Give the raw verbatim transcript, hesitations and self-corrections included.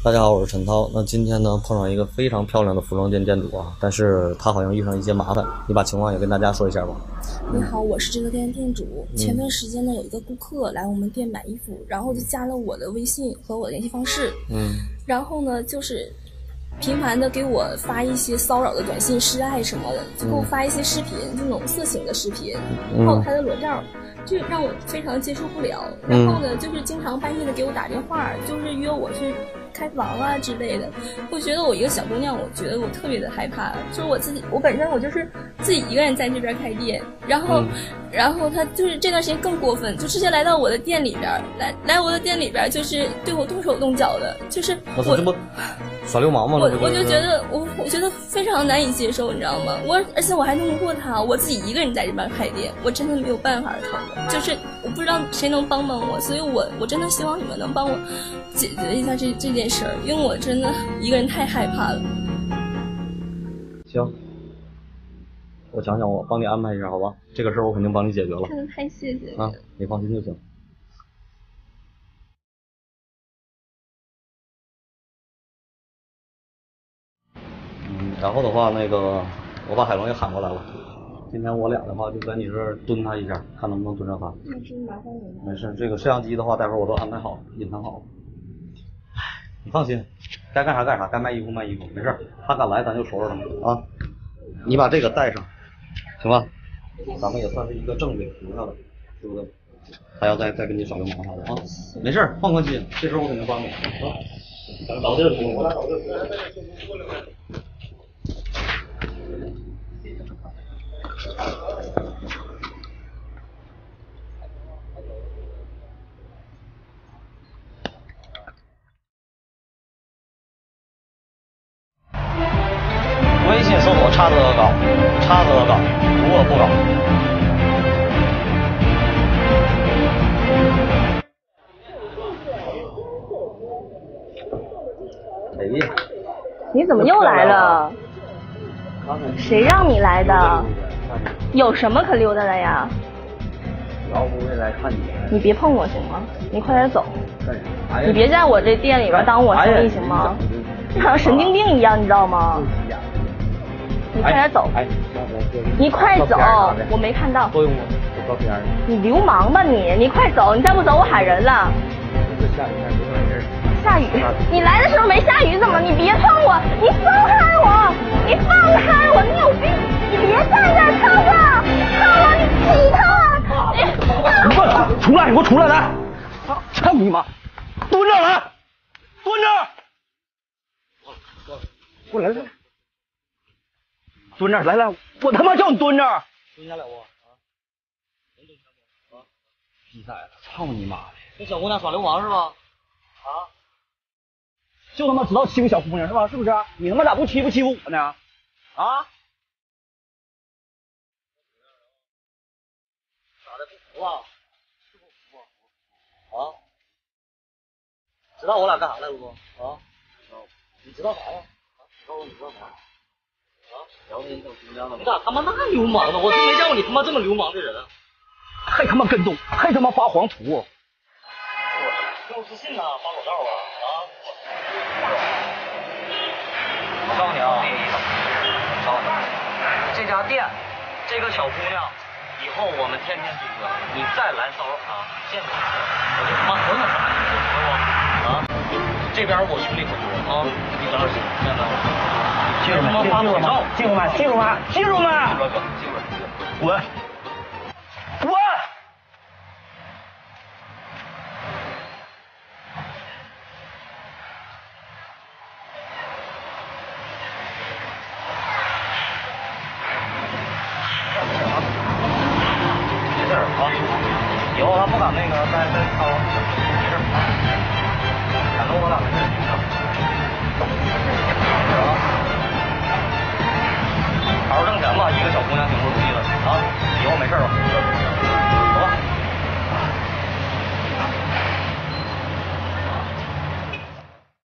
大家好，我是陈涛。那今天呢，碰上一个非常漂亮的服装店店主啊，但是他好像遇上一些麻烦，你把情况也跟大家说一下吧。 你好，我是这个店店主。前段时间呢，有一个顾客来我们店买衣服，然后就加了我的微信和我的联系方式。嗯，然后呢，就是频繁的给我发一些骚扰的短信、示爱什么的，就给我发一些视频，这种色情的视频，还有他的裸照。就让我非常接受不了，然后呢，就是经常半夜的给我打电话，就是约我去开房啊之类的。我觉得我一个小姑娘，我觉得我特别的害怕。就是我自己，我本身我就是自己一个人在这边开店，然后，嗯、然后他就是这段时间更过分，就直接来到我的店里边，来来我的店里边，就是对我动手动脚的，就是我这不耍流氓吗？ 我我就觉得我我觉得非常难以接受，你知道吗？我而且我还弄不过他，我自己一个人在这边开店，我真的没有办法疼的。就是我不知道谁能帮帮我，所以我我真的希望你们能帮我解决一下这这件事儿，因为我真的一个人太害怕了。 行，我想想，我帮你安排一下，好吧？这个事儿我肯定帮你解决了。 真的太谢谢你啊，你放心就行。嗯，然后的话，那个我把海龙也喊过来了。今天我俩的话就在你这儿蹲他一下，看能不能蹲上他。 那真麻烦你了。 没事，这个摄像机的话，待会儿我都安排好了，隐藏好了。唉，你放心，该干啥干啥，该卖衣服卖衣服，没事。他敢来，咱就收拾他啊。你把这个带上，行吧？咱们也算是一个正经留下了，对不对？他要再再跟你耍流氓啥的啊，没事，放宽心，这事我肯定帮你啊。找地儿出，我俩找地儿出。微信搜索叉子恶搞，叉子恶搞，无恶不搞。哎呀， 你怎么又来了？谁让你来的？有什么可溜达的呀？ 老不会来看你。 你别碰我行吗？你快点走。你别在我这店里边耽误我生意行吗？你好像神经病一样，你知道吗？你快点走！你快走！我没看到。你流氓吧你！你快走！你再不走我喊人了。下雨？你来的时候没下雨怎么？你别碰我！你放开我！你放开我！你有病！你别站这儿看我！看我！你起他！你你给我出来！你给我出来！来！操你妈！蹲着来！蹲着！过来来！蹲这儿来来！我他妈叫你蹲这儿！ 蹲下来我啊！能蹲下不？啊！ 比赛了！操你妈的！ 这小姑娘耍流氓是吧？啊！ 就他妈知道欺负小姑娘是吧？是不是？你他妈咋不欺负欺负我呢？啊？ 咋的不服啊？是不服啊？啊？知道我俩干啥来了不？啊？你知道啥呀？啊？你告诉我你知道啥？啊？聊天小姑娘了？你咋他妈那流氓呢？我真没见过你他妈这么流氓的人。 还他妈跟踪，还他妈发黄图。 我有自信呐，发裸照啊！啊！ 我告诉你啊，我告诉你，这家店，这个小姑娘，以后我们天天聚会，你再来骚扰她，见不着我就他妈狠狠打你，知道不？啊！这边我兄弟很多啊，你等着，见到记住没？记住吗？记住吗？记住吗？记住吗？记住了，记住了， 滚！滚！ 以后他不敢那个再再骚扰你了，没事，敢动我俩没事，啊，好好挣钱吧，一个小姑娘挺不容易的啊，以后没事吧。